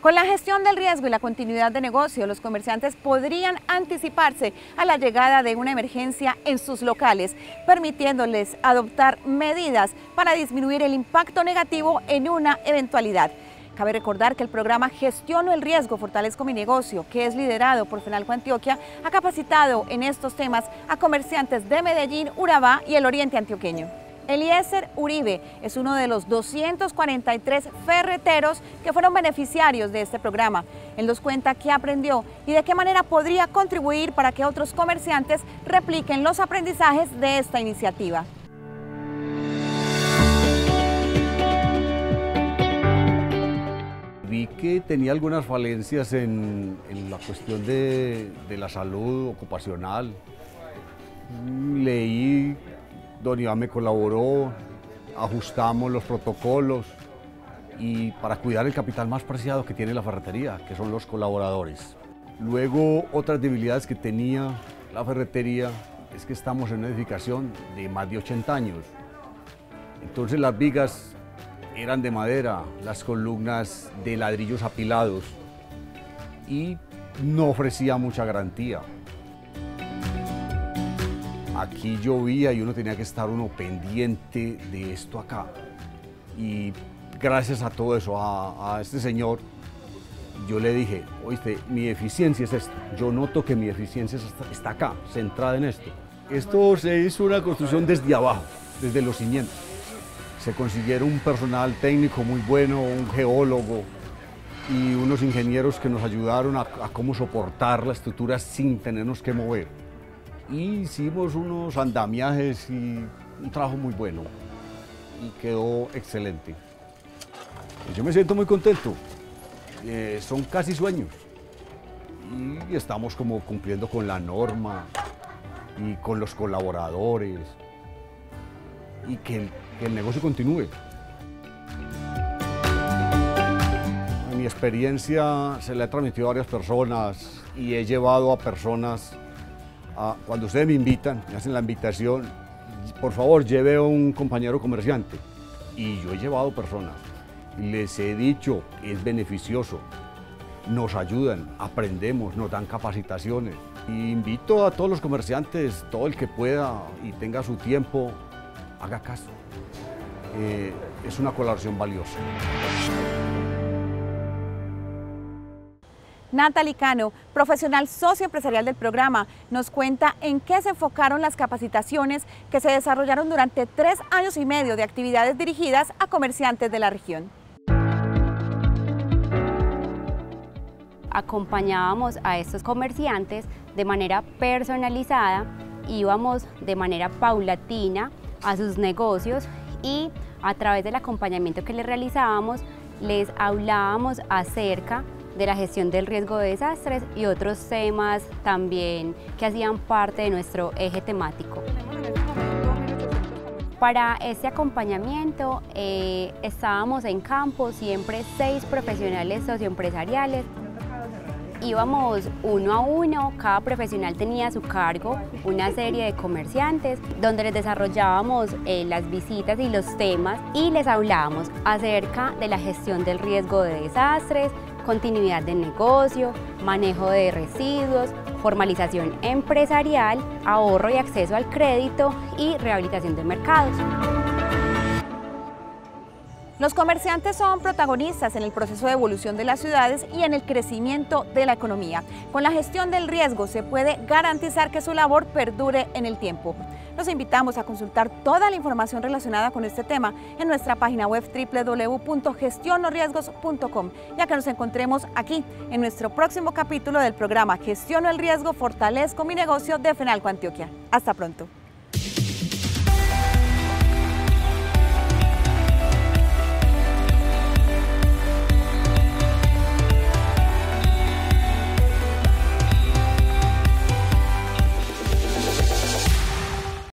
Con la gestión del riesgo y la continuidad de negocio, los comerciantes podrían anticiparse a la llegada de una emergencia en sus locales, permitiéndoles adoptar medidas para disminuir el impacto negativo en una eventualidad. Cabe recordar que el programa Gestiono el Riesgo, Fortalezco mi Negocio, que es liderado por Fenalco Antioquia, ha capacitado en estos temas a comerciantes de Medellín, Urabá y el oriente antioqueño. Eliezer Uribe es uno de los 243 ferreteros que fueron beneficiarios de este programa. Él nos cuenta qué aprendió y de qué manera podría contribuir para que otros comerciantes repliquen los aprendizajes de esta iniciativa. Vi que tenía algunas falencias en la cuestión de la salud ocupacional. Leí, don Iván me colaboró, ajustamos los protocolos y para cuidar el capital más preciado que tiene la ferretería, que son los colaboradores. Luego, otras debilidades que tenía la ferretería es que estamos en una edificación de más de 80 años. Entonces las vigas eran de madera, las columnas de ladrillos apilados y no ofrecía mucha garantía. Aquí llovía y uno tenía que estar pendiente de esto acá. Y gracias a todo eso, a este señor, yo le dije, oíste, mi eficiencia es esta. Yo noto que mi eficiencia está acá, centrada en esto. Esto se hizo una construcción desde abajo, desde los cimientos. Se consiguieron un personal técnico muy bueno, un geólogo y unos ingenieros que nos ayudaron a cómo soportar la estructura sin tenernos que mover. Y hicimos unos andamiajes y un trabajo muy bueno y quedó excelente. Yo me siento muy contento, son casi sueños y estamos como cumpliendo con la norma y con los colaboradores y que el negocio continúe. Mi experiencia se la he transmitido a varias personas y he llevado a personas. Cuando ustedes me invitan, me hacen la invitación, por favor lleve a un compañero comerciante. Y yo he llevado personas y les he dicho, es beneficioso, nos ayudan, aprendemos, nos dan capacitaciones. Y invito a todos los comerciantes, todo el que pueda y tenga su tiempo, haga caso. Es una colaboración valiosa. Natalie Cano, profesional socio empresarial del programa, nos cuenta en qué se enfocaron las capacitaciones que se desarrollaron durante 3 años y medio de actividades dirigidas a comerciantes de la región. Acompañábamos a estos comerciantes de manera personalizada, íbamos de manera paulatina a sus negocios y a través del acompañamiento que les realizábamos, les hablábamos acerca de la gestión del riesgo de desastres y otros temas también que hacían parte de nuestro eje temático. Para este acompañamiento estábamos en campo siempre 6 profesionales socioempresariales. Íbamos uno a uno, cada profesional tenía a su cargo una serie de comerciantes donde les desarrollábamos las visitas y los temas y les hablábamos acerca de la gestión del riesgo de desastres, continuidad del negocio, manejo de residuos, formalización empresarial, ahorro y acceso al crédito y rehabilitación de mercados. Los comerciantes son protagonistas en el proceso de evolución de las ciudades y en el crecimiento de la economía. Con la gestión del riesgo se puede garantizar que su labor perdure en el tiempo. Los invitamos a consultar toda la información relacionada con este tema en nuestra página web www.gestionoriesgos.com, ya que nos encontremos aquí en nuestro próximo capítulo del programa Gestiono el Riesgo, Fortalezco mi Negocio de Fenalco Antioquia. Hasta pronto.